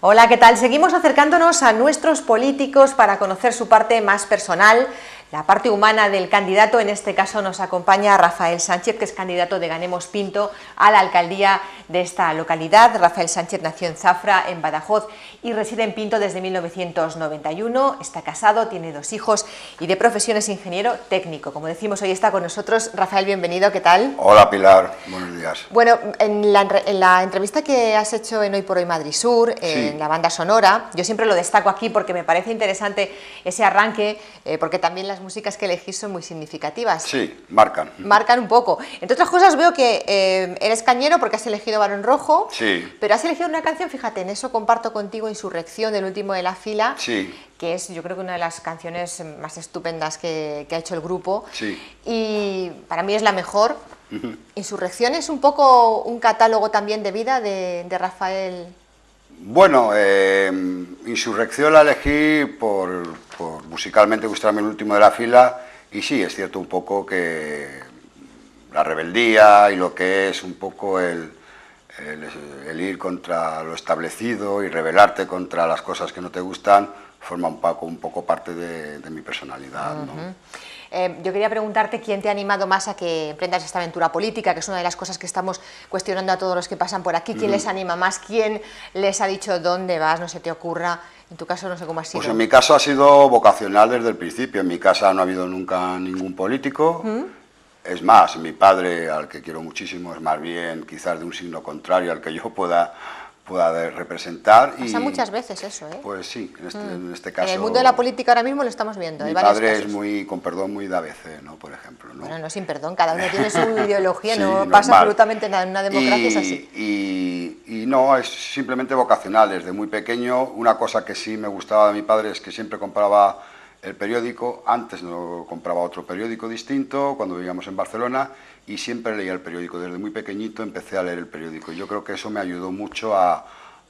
Hola, ¿qué tal? Seguimos acercándonos a nuestros políticos para conocer su parte más personal, la parte humana del candidato. En este caso nos acompaña Rafael Sánchez, que es candidato de Ganemos Pinto a la alcaldía de esta localidad. Rafael Sánchez nació en Zafra, en Badajoz, y reside en Pinto desde 1991. Está casado, tiene 2 hijos y de profesión es ingeniero técnico. Como decimos, hoy está con nosotros. Rafael, bienvenido, ¿qué tal? Hola Pilar, buenos días. Bueno, en la entrevista que has hecho en Hoy por Hoy Madrid Sur, en la banda sonora, yo siempre lo destaco aquí porque me parece interesante ese arranque, porque también las músicas que elegís son muy significativas. Sí, marcan. Marcan un poco. Entre otras cosas veo que eres cañero porque has elegido Barón Rojo, Sí. pero has elegido una canción, fíjate, en eso comparto contigo Insurrección, del último de la fila, Sí. que es, yo creo que una de las canciones más estupendas que ha hecho el grupo, Sí. y para mí es la mejor. Insurrección es un poco un catálogo también de vida de Rafael. Bueno, Insurrección la elegí por musicalmente gustarme el último de la fila, y sí, es cierto un poco que la rebeldía y lo que es un poco el ir contra lo establecido y rebelarte contra las cosas que no te gustan forma un poco parte de mi personalidad, ¿no? Yo quería preguntarte quién te ha animado más a que emprendas esta aventura política, que es una de las cosas que estamos cuestionando a todos los que pasan por aquí. ¿Quién les anima más? ¿Quién les ha dicho dónde vas? No se te ocurra. En tu caso no sé cómo ha sido. Pues en mi caso ha sido vocacional desde el principio. En mi casa no ha habido nunca ningún político. Es más, mi padre, al que quiero muchísimo, es más bien quizás de un signo contrario al que yo pueda representar. Pasa muchas veces eso, ¿eh? Pues sí, en este caso. En el mundo de la política ahora mismo lo estamos viendo. Mi hay varios padre casos. es muy, con perdón, muy de ABC, ¿no? Por ejemplo, ¿no? Bueno, no sin perdón, cada uno tiene su ideología, Sí, no normal. pasa absolutamente nada, en una democracia es así. Y no, es simplemente vocacional. Desde muy pequeño, una cosa que sí me gustaba de mi padre es que siempre compraba el periódico. Antes no compraba otro periódico distinto, cuando vivíamos en Barcelona, y siempre leía el periódico. Desde muy pequeñito empecé a leer el periódico. Y yo creo que eso me ayudó mucho a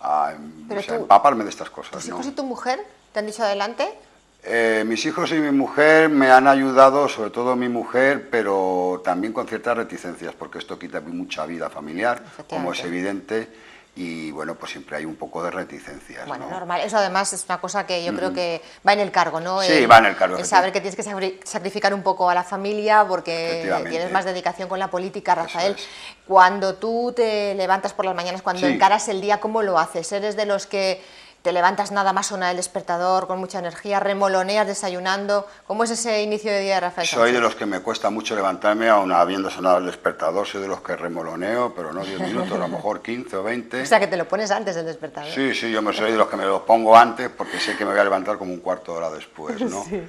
empaparme de estas cosas. ¿Tus ¿no? hijos y tu mujer te han dicho adelante? Mis hijos y mi mujer me han ayudado, sobre todo mi mujer, pero también con ciertas reticencias, porque esto quita mucha vida familiar, como es evidente, y bueno, pues siempre hay un poco de reticencias. Bueno, ¿no? normal, eso además es una cosa que yo creo que va en el cargo, ¿no? Sí, va en el cargo. El saber que tienes que sacrificar un poco a la familia porque tienes más dedicación con la política, Rafael. Cuando tú te levantas por las mañanas, cuando encaras el día, ¿cómo lo haces? ¿Eres de los que te levantas nada más sonar el despertador con mucha energía, remoloneas desayunando? ¿Cómo es ese inicio de día de Rafael Sánchez? Soy de los que me cuesta mucho levantarme aún habiendo sonado el despertador. Soy de los que remoloneo, pero no 10 minutos, a lo mejor 15 o 20. O sea, que te lo pones antes del despertador. Sí, sí, yo soy de los que me lo pongo antes porque sé que me voy a levantar como un cuarto de hora después, ¿no? Sí.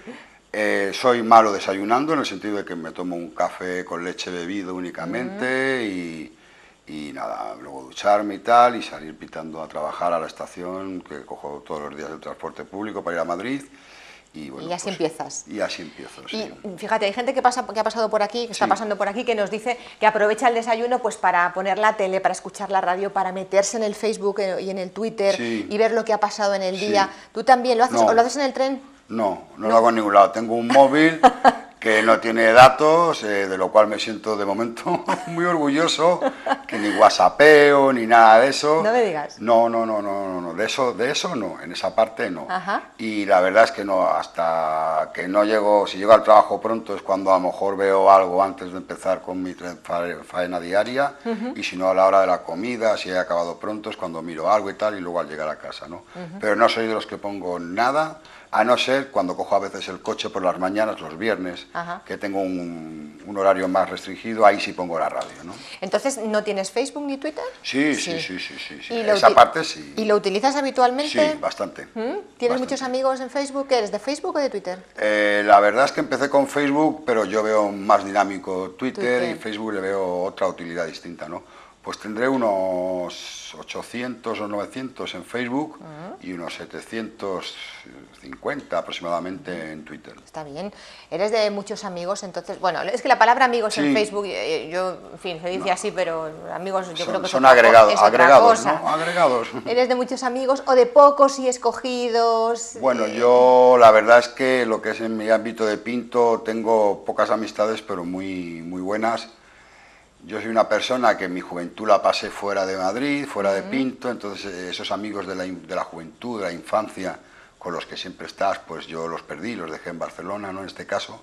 Soy malo desayunando, en el sentido de que me tomo un café con leche bebido únicamente y nada, luego ducharme y tal, y salir pitando a trabajar a la estación, que cojo todos los días el transporte público para ir a Madrid. Y, bueno, y así empiezas. Y así empiezo, sí. Y fíjate, hay gente que ha pasado por aquí, que está pasando por aquí, que nos dice que aprovecha el desayuno pues para poner la tele, para escuchar la radio, para meterse en el Facebook y en el Twitter y ver lo que ha pasado en el día. ¿Tú también lo haces o lo haces en el tren? No lo hago en ningún lado. Tengo un móvil que no tiene datos, de lo cual me siento de momento muy orgulloso, que ni whatsappeo ni nada de eso. No me digas. No, de eso no, en esa parte no. Y la verdad es que no, hasta que no llego, si llego al trabajo pronto es cuando a lo mejor veo algo antes de empezar con mi faena diaria, y si no a la hora de la comida, si he acabado pronto es cuando miro algo y tal, y luego al llegar a casa, ¿no? Pero no soy de los que pongo nada, a no ser cuando cojo a veces el coche por las mañanas, los viernes, que tengo un horario más restringido, ahí sí pongo la radio, ¿no? Entonces, ¿no tienes Facebook ni Twitter? Sí. Esa parte sí. ¿Y lo utilizas habitualmente? Sí, bastante. ¿Tienes muchos amigos en Facebook? ¿Eres de Facebook o de Twitter? La verdad es que empecé con Facebook, pero yo veo más dinámico Twitter y Facebook le veo otra utilidad distinta, ¿no? Pues tendré unos 800 o 900 en Facebook y unos 750 aproximadamente en Twitter. Está bien. Eres de muchos amigos, entonces, bueno, es que la palabra amigos en Facebook, yo, en fin, se dice así, pero amigos yo creo que son agregados, ¿no? Agregados. ¿Eres de muchos amigos o de pocos y escogidos? Bueno, yo la verdad es que lo que es en mi ámbito de Pinto tengo pocas amistades, pero muy buenas. Yo soy una persona que mi juventud la pasé fuera de Madrid, fuera de Pinto, entonces esos amigos de la juventud, de la infancia, con los que siempre estás, pues yo los perdí, los dejé en Barcelona, ¿no? En este caso.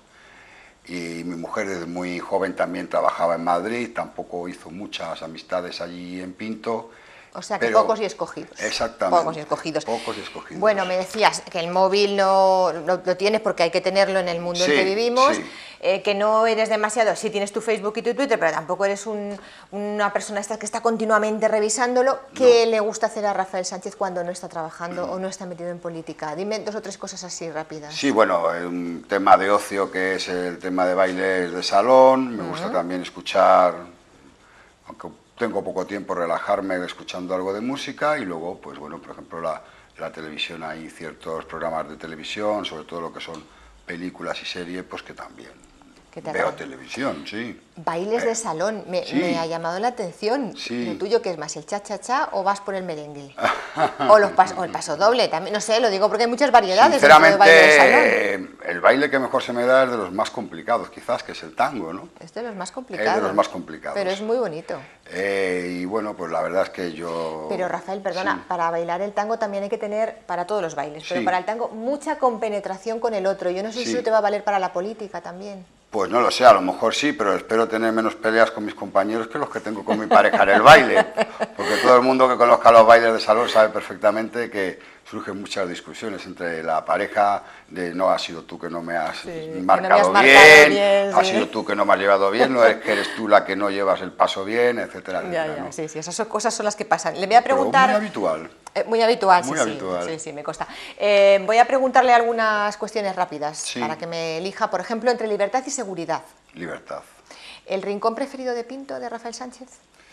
Y mi mujer desde muy joven también trabajaba en Madrid, tampoco hizo muchas amistades allí en Pinto. O sea, que pocos y escogidos. Exactamente. Pocos y escogidos. Pocos y escogidos. Bueno, me decías que el móvil no lo tienes porque hay que tenerlo en el mundo en que vivimos, que no eres demasiado, sí tienes tu Facebook y tu Twitter, pero tampoco eres una persona esta que está continuamente revisándolo. ¿Qué le gusta hacer a Rafael Sánchez cuando no está trabajando o no está metido en política? Dime 2 o 3 cosas así rápidas. Sí, bueno, un tema de ocio que es el tema de bailes de salón, me gusta también escuchar, aunque tengo poco tiempo, relajarme escuchando algo de música y luego, pues bueno, por ejemplo, la televisión, hay ciertos programas de televisión, sobre todo lo que son películas y series, pues que también veo televisión, sí. Bailes de salón, me ha llamado la atención. Sí. ¿Lo tuyo qué es más, el cha-cha-cha o vas por el merengue? o el paso doble, también, no sé, lo digo porque hay muchas variedades. Sinceramente, de baile de salón. El baile que mejor se me da es de los más complicados, quizás, que es el tango, ¿no? Es de los más complicados. Es de los más complicados. Pero es muy bonito. Y bueno, pues la verdad es que yo... Pero Rafael, perdona, para bailar el tango también hay que tener, para todos los bailes, pero Sí. para el tango, mucha compenetración con el otro. Yo no sé si eso te va a valer para la política también. Pues no lo sé, a lo mejor sí, pero espero tener menos peleas con mis compañeros que los que tengo con mi pareja en el baile, porque todo el mundo que conozca los bailes de salón sabe perfectamente que surgen muchas discusiones entre la pareja de no, has sido tú que no me has marcado bien, has sido tú que no me has llevado bien, no es que eres tú la que no llevas el paso bien, etcétera, etcétera, ¿no? Sí, esas cosas son las que pasan. Le voy a preguntar... Pero muy habitual. Muy habitual, Muy habitual. Sí, me consta. Voy a preguntarle algunas cuestiones rápidas para que me elija, por ejemplo, entre libertad y seguridad. Libertad. ¿El rincón preferido de Pinto, de Rafael Sánchez?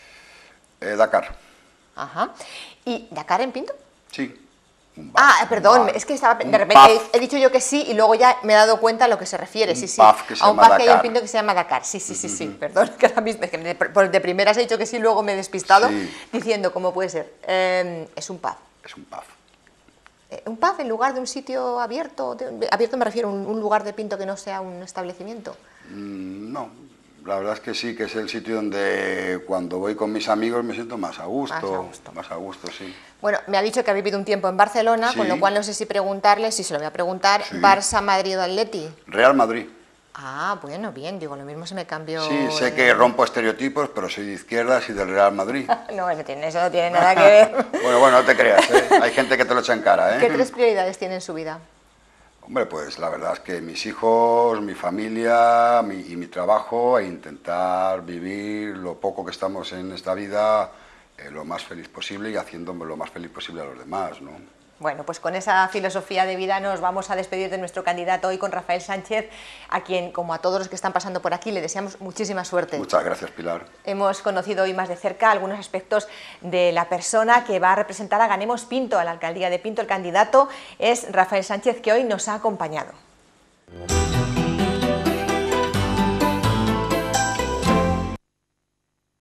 Dakar. Ajá. ¿Y Dakar en Pinto? Sí. Perdón, es que estaba, de repente he dicho yo que sí y luego ya me he dado cuenta a lo que se refiere. A un pub que hay en Pinto que se llama Dakar. Sí. Perdón, que ahora mismo de primeras he dicho que sí, luego me he despistado diciendo cómo puede ser. Es un pub. Es un pub. ¿Un pub en lugar de un sitio abierto? Abierto me refiero a un lugar de Pinto que no sea un establecimiento. No, la verdad es que sí, que es el sitio donde cuando voy con mis amigos me siento más a gusto. Más a gusto, sí. Bueno, me ha dicho que ha vivido un tiempo en Barcelona, con lo cual no sé si preguntarle, si se lo voy a preguntar, Barça, Madrid o Atleti. Real Madrid. Bueno, bien, digo, lo mismo se me cambió... Sí, sé que rompo estereotipos, pero soy de izquierdas y del Real Madrid. No, eso no tiene nada que ver. Bueno, no te creas, hay gente que te lo echa en cara, ¿eh? ¿Qué 3 prioridades tiene en su vida? Hombre, pues la verdad es que mis hijos, mi familia y mi trabajo, e intentar vivir lo poco que estamos en esta vida lo más feliz posible y haciéndome lo más feliz posible a los demás, ¿no? Bueno, pues con esa filosofía de vida nos vamos a despedir de nuestro candidato hoy, con Rafael Sánchez, a quien, como a todos los que están pasando por aquí, le deseamos muchísima suerte. Muchas gracias, Pilar. Hemos conocido hoy más de cerca algunos aspectos de la persona que va a representar a Ganemos Pinto, a la alcaldía de Pinto. El candidato es Rafael Sánchez, que hoy nos ha acompañado.